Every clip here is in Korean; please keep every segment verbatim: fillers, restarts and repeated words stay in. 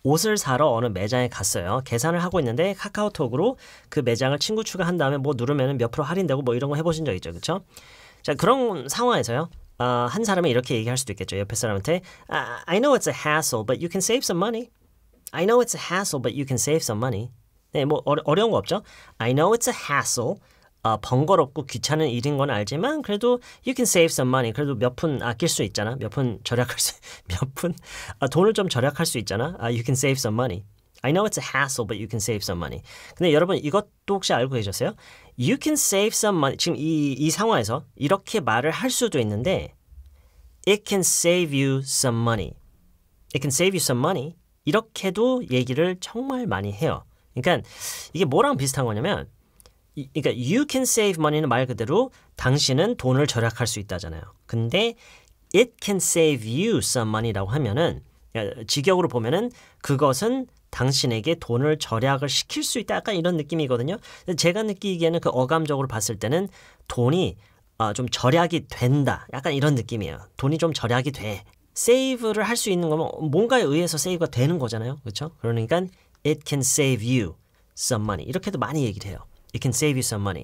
옷을 사러 어느 매장에 갔어요. 계산을 하고 있는데 카카오톡으로 그 매장을 친구 추가한 다음에 뭐 누르면 몇 프로 할인되고 뭐 이런 거 해보신 적 있죠, 그렇죠? 자, 그런 상황에서요. 어, 한 사람이 이렇게 얘기할 수도 있겠죠. 옆에 사람한테 I know it's a hassle, but you can save some money. I know it's a hassle, but you can save some money. 네, 뭐 어려, 어려운 거 없죠? I know it's a hassle. 어, 번거롭고 귀찮은 일인 건 알지만 그래도 you can save some money. 그래도 몇 푼 아낄 수 있잖아. 몇 푼 절약할 수, 몇 푼 아, 돈을 좀 절약할 수 있잖아. 아, you can save some money. I know it's a hassle, but you can save some money. 근데 여러분 이것도 혹시 알고 계셨어요? You can save some money. 지금 이, 이 상황에서 이렇게 말을 할 수도 있는데 It can save you some money. It can save you some money. 이렇게도 얘기를 정말 많이 해요. 그러니까 이게 뭐랑 비슷한 거냐면 그러니까 you can save money는 말 그대로 당신은 돈을 절약할 수 있다잖아요. 근데 it can save you some money라고 하면은 직역으로 보면은 그것은 당신에게 돈을 절약을 시킬 수 있다. 약간 이런 느낌이거든요. 제가 느끼기에는 그 어감적으로 봤을 때는 돈이 어, 좀 절약이 된다. 약간 이런 느낌이에요. 돈이 좀 절약이 돼. 세이브를 할 수 있는 거면 뭔가에 의해서 세이브가 되는 거잖아요. 그렇죠? 그러니까 it can save you some money. 이렇게도 많이 얘기를 해요. It can save you some money.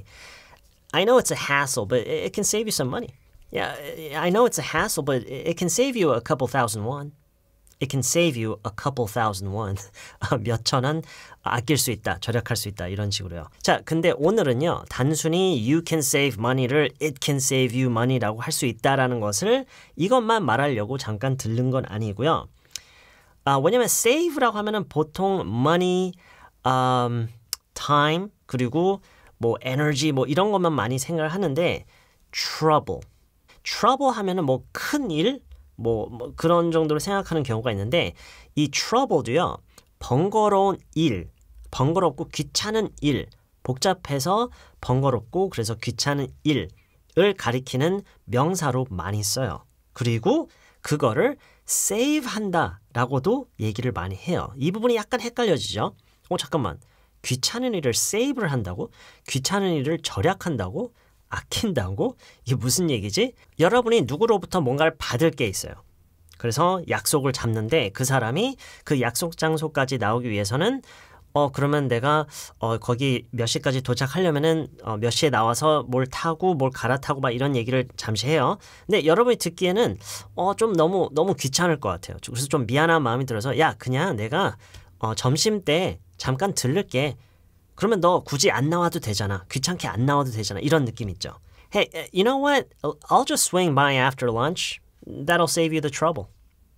I know it's a hassle, but it can save you some money. Yeah, I know it's a hassle, but it can save you a couple thousand won. It can save you a couple thousand won. 몇 천 원 아낄 수 있다, 절약할 수 있다 이런 식으로요. 자, 근데 오늘은요. 단순히 you can save money를 it can save you money라고 할 수 있다라는 것을 이것만 말하려고 잠깐 들른 건 아니고요. 아, 왜냐면 save라고 하면은 보통 money, um, time 그리고 뭐 energy 뭐 이런 것만 많이 생각을 하는데 trouble, trouble 하면은 뭐 큰 일, 뭐, 뭐 그런 정도로 생각하는 경우가 있는데 이 trouble도요 번거로운 일, 번거롭고 귀찮은 일, 복잡해서 번거롭고 그래서 귀찮은 일을 가리키는 명사로 많이 써요. 그리고 그거를 save 한다라고도 얘기를 많이 해요. 이 부분이 약간 헷갈려지죠. 어 잠깐만, 귀찮은 일을 save를 한다고? 귀찮은 일을 절약한다고? 아낀다고? 이게 무슨 얘기지? 여러분이 누구로부터 뭔가를 받을 게 있어요. 그래서 약속을 잡는데 그 사람이 그 약속 장소까지 나오기 위해서는 어 그러면 내가 어 거기 몇 시까지 도착하려면은 어, 몇 시에 나와서 뭘 타고 뭘 갈아타고 막 이런 얘기를 잠시 해요. 근데 여러분이 듣기에는 어 좀 너무 너무 귀찮을 것 같아요. 그래서 좀 미안한 마음이 들어서 야 그냥 내가 어, 점심 때 잠깐 들를게. 그러면 너 굳이 안 나와도 되잖아. 귀찮게 안 나와도 되잖아. 이런 느낌 있죠. Hey, you know what? I'll just swing by after lunch. That'll save you the trouble.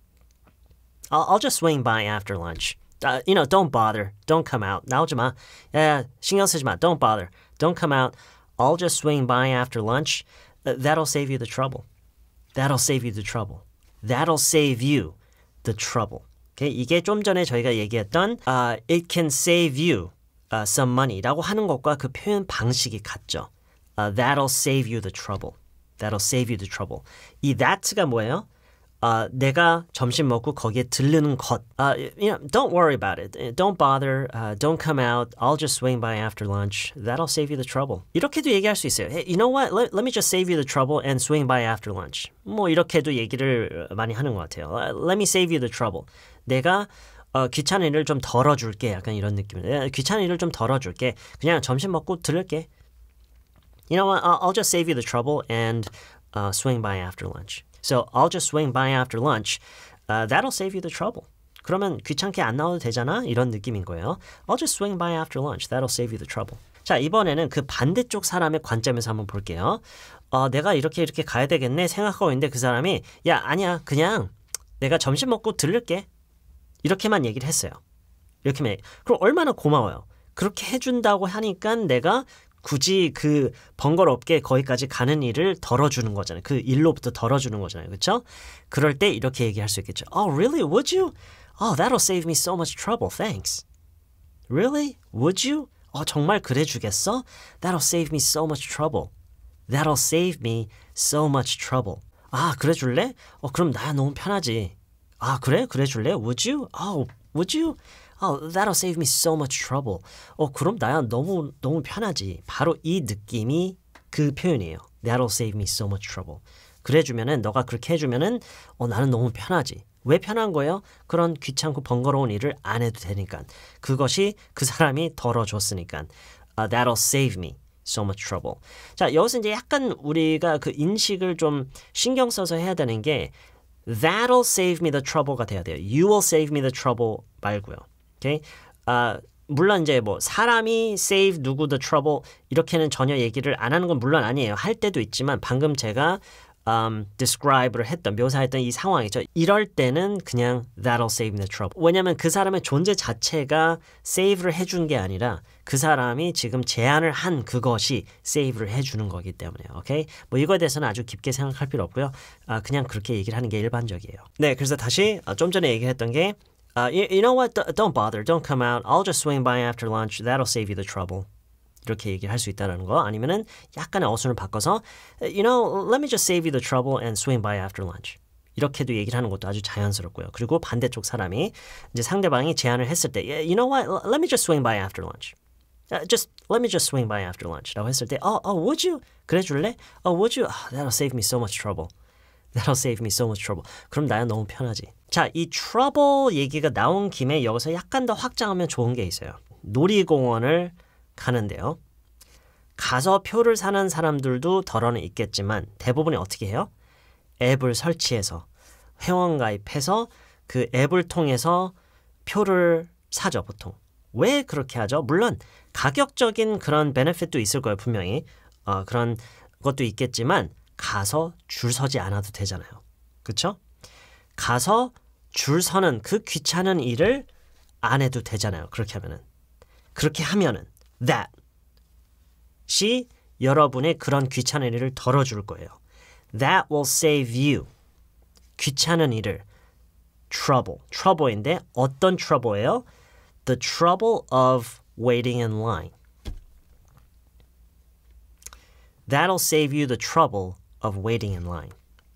I'll, I'll just swing by after lunch. Uh, you know, don't bother. Don't come out. 나오지 마. 야, 신경 쓰지 마. Don't bother. Don't come out. I'll just swing by after lunch. Uh, that'll save you the trouble. That'll save you the trouble. That'll save you the trouble. Okay? 이게 좀 전에 저희가 얘기했던 uh, it can save you uh, some money라고 하는 것과 그 표현 방식이 같죠. Uh, that'll save you the trouble. That'll save you the trouble. 이 that가 뭐예요? Uh, 내가 점심 먹고 거기에 들르는 것. Uh, you know, don't worry about it. Don't bother. Uh, don't come out. I'll just swing by after lunch. That'll save you the trouble. 이렇게도 얘기할 수 있어요. Hey, you know what? Let, let me just save you the trouble and swing by after lunch. 뭐 이렇게도 얘기를 많이 하는 것 같아요. Let me save you the trouble. 내가 어, 귀찮은 일을 좀 덜어줄게. 약간 이런 느낌이에요. 귀찮은 일을 좀 덜어줄게. 그냥 점심 먹고 들를게. You know what? I'll, I'll just save you the trouble and uh, swing by after lunch. So I'll just swing by after lunch. Uh, that'll save you the trouble. 그러면 귀찮게 안 나와도 되잖아? 이런 느낌인 거예요. I'll just swing by after lunch. That'll save you the trouble. 자, 이번에는 그 반대쪽 사람의 관점에서 한번 볼게요. 어, 내가 이렇게 이렇게 가야 되겠네 생각하고 있는데 그 사람이 야, 아니야. 그냥 내가 점심 먹고 들를게. 이렇게만 얘기를 했어요. 이렇게만. 그럼 얼마나 고마워요. 그렇게 해준다고 하니까 내가 굳이 그 번거롭게 거기까지 가는 일을 덜어주는 거잖아요. 그 일로부터 덜어주는 거잖아요. 그렇죠? 그럴 때 이렇게 얘기할 수 있겠죠. Oh, really? Would you? Oh, that'll save me so much trouble. Thanks. Really? Would you? 어, 정말 그래 주겠어? That'll save me so much trouble. That'll save me so much trouble. 아, 그래 줄래? 어, 그럼 나야 너무 편하지. 아, 그래? 그래 줄래? Would you? Oh, would you? Oh, that'll save me so much trouble. 어, 그럼 나야 너무 너무 편하지. 바로 이 느낌이 그 표현이에요. That'll save me so much trouble. 그래 주면은 너가 그렇게 해 주면은 어, 나는 너무 편하지. 왜 편한 거예요? 그런 귀찮고 번거로운 일을 안 해도 되니까. 그것이 그 사람이 덜어줬으니까. Uh, that'll save me so much trouble. 자, 여기서 이제 약간 우리가 그 인식을 좀 신경 써서 해야 되는 게 that'll save me the trouble가 돼야 돼요. You will save me the trouble 말고요. Okay? Uh, 물론 이제 뭐 사람이 save 누구 the trouble 이렇게는 전혀 얘기를 안 하는 건 물론 아니에요. 할 때도 있지만 방금 제가 um, describe를 했던 묘사했던 이 상황이죠. 이럴 때는 그냥 that'll save the trouble. 왜냐하면 그 사람의 존재 자체가 save를 해준 게 아니라 그 사람이 지금 제안을 한 그것이 save를 해주는 거기 때문에. 오케이? 뭐 이거에 대해서는 아주 깊게 생각할 필요 없고요. 아, 그냥 그렇게 얘기를 하는 게 일반적이에요. 네, 그래서 다시 좀 전에 얘기했던 게 Uh, you, you know what? Don't bother. Don't come out. I'll just swing by after lunch. That'll save you the trouble. 이렇게 얘기를 할 수 있다는 거. 아니면은 약간의 어순을 바꿔서 You know, let me just save you the trouble and swing by after lunch. 이렇게도 얘기를 하는 것도 아주 자연스럽고요. 그리고 반대쪽 사람이 이제 상대방이 제안을 했을 때 You know what? Let me just swing by after lunch. Uh, just let me just swing by after lunch. 라고 했을 때 Oh, oh, would you? 그래 줄래? Oh, would you? Oh, that'll save me so much trouble. That'll save me so much trouble. 그럼 나야 너무 편하지. 자, 이 trouble 얘기가 나온 김에 여기서 약간 더 확장하면 좋은 게 있어요. 놀이공원을 가는데요. 가서 표를 사는 사람들도 덜어는 있겠지만 대부분이 어떻게 해요? 앱을 설치해서 회원가입해서 그 앱을 통해서 표를 사죠, 보통. 왜 그렇게 하죠? 물론 가격적인 그런 베네핏도 있을 거예요, 분명히. 어, 그런 것도 있겠지만 가서 줄 서지 않아도 되잖아요. 그렇죠? 가서 줄 서는 그 귀찮은 일을 안 해도 되잖아요. 그렇게 하면은. 그렇게 하면은 that이 여러분의 그런 귀찮은 일을 덜어줄 거예요. That will save you. 귀찮은 일을 trouble. trouble인데 어떤 trouble예요? The trouble of waiting in line. That'll save you the trouble of waiting in line.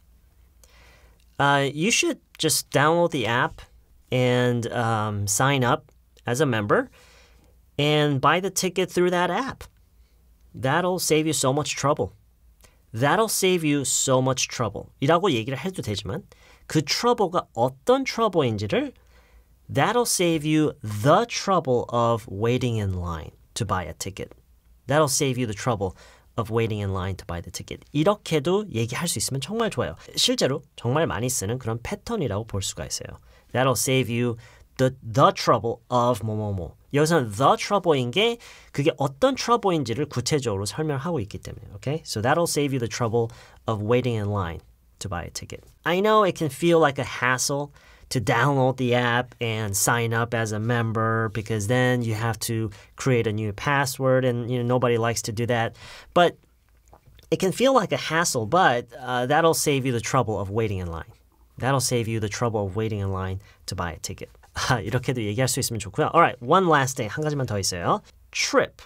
Uh, you should just download the app and um, sign up as a member and buy the ticket through that app. That'll save you so much trouble. That'll save you so much trouble. 이라고 얘기를 해도 되지만 그 trouble가 어떤 trouble인지를 That'll save you the trouble of waiting in line to buy a ticket. That'll save you the trouble of waiting in line to buy the ticket. 이렇게도 얘기할 수 있으면 정말 좋아요. 실제로 정말 많이 쓰는 그런 패턴이라고 볼 수가 있어요. That'll save you the, the trouble of 뭐뭐뭐. 여기서는 the trouble인 게 그게 어떤 trouble인지를 구체적으로 설명하고 있기 때문에. Okay? So that'll save you the trouble of waiting in line to buy a ticket. I know it can feel like a hassle to download the app and sign up as a member because then you have to create a new password and you know nobody likes to do that. But it can feel like a hassle, but uh, that'll save you the trouble of waiting in line. That'll save you the trouble of waiting in line to buy a ticket. 이렇게도 얘기할 수 있으면 좋고요. Alright, one last thing. 한 가지만 더 있어요. Trip.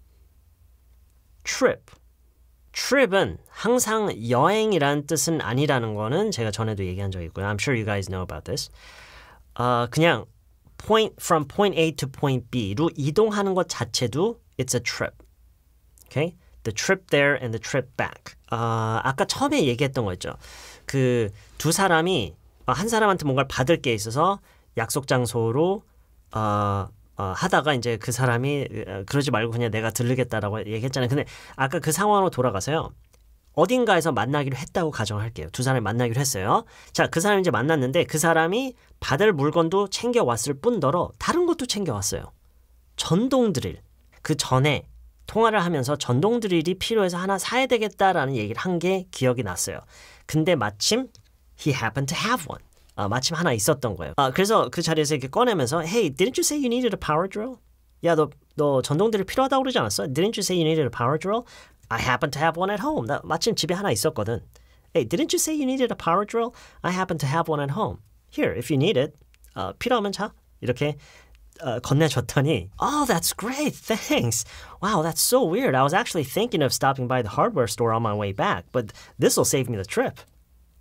Trip. trip은 항상 여행이란 뜻은 아니라는 거는 제가 전에도 얘기한 적이 있고요. I'm sure you guys know about this. 어, 그냥 point from point A to point B로 이동하는 것 자체도 it's a trip. Okay? The trip there and the trip back. 어, 아까 처음에 얘기했던 거 있죠. 그 두 사람이 한 사람한테 뭔가를 받을 게 있어서 약속 장소로 어, 어, 하다가 이제 그 사람이 그러지 말고 그냥 내가 들르겠다라고 얘기했잖아요. 근데 아까 그 상황으로 돌아가서요. 어딘가에서 만나기로 했다고 가정할게요. 두 사람이 만나기로 했어요. 자, 그 사람이 이제 만났는데 그 사람이 받을 물건도 챙겨왔을 뿐더러 다른 것도 챙겨왔어요. 전동 드릴. 그 전에 통화를 하면서 전동 드릴이 필요해서 하나 사야 되겠다라는 얘기를 한 게 기억이 났어요. 근데 마침 he happened to have one. 아, 마침 하나 있었던 거예요. 아, 그래서 그 자리에서 이렇게 꺼내면서 Hey, didn't you say you needed a power drill? 야, 너, 너 전동드릴 필요하다고 그러지 않았어? Didn't you say you needed a power drill? I happen to have one at home. 나 마침 집에 하나 있었거든. Hey, didn't you say you needed a power drill? I happen to have one at home. Here, if you need it. 어, 필요하면 자. 이렇게 어, 건네줬더니 Oh, that's great. Thanks. Wow, that's so weird. I was actually thinking of stopping by the hardware store on my way back, but this will save me the trip.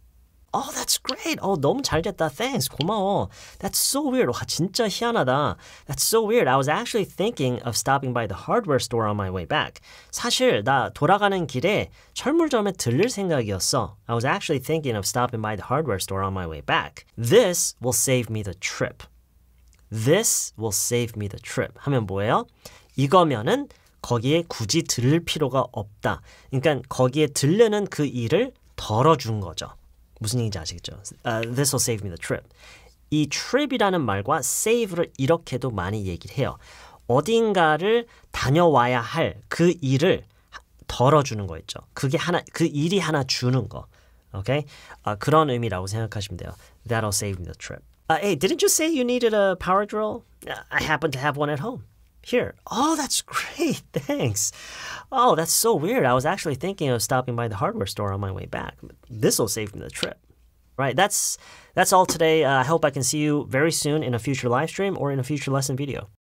Oh, that's great. 어, 너무 잘 됐다. Thanks. 고마워. That's so weird. 와, 진짜 희한하다. That's so weird. I was actually thinking of stopping by the hardware store on my way back. 사실 나 돌아가는 길에 철물점에 들릴 생각이었어. I was actually thinking of stopping by the hardware store on my way back. This will save me the trip. This will save me the trip. 하면 뭐예요? 이거면은 거기에 굳이 들를 필요가 없다. 그러니까 거기에 들르는 그 일을 덜어준 거죠. 무슨 얘기인지 아시겠죠? Uh, this will save me the trip. 이 trip이라는 말과 save를 이렇게도 많이 얘기를 해요. 어딘가를 다녀와야 할 그 일을 덜어주는 거 있죠. 그게 하나, 그 일이 하나 주는 거. 오케이? uh, 그런 의미라고 생각하시면 돼요. That'll save me the trip. Uh, hey, didn't you say you needed a power drill? I happen to have one at home. Here. Oh, that's great. Thanks. Oh, that's so weird. I was actually thinking of stopping by the hardware store on my way back. This will save me the trip. Right. That's that's all today. Uh, I hope I can see you very soon in a future live stream or in a future lesson video.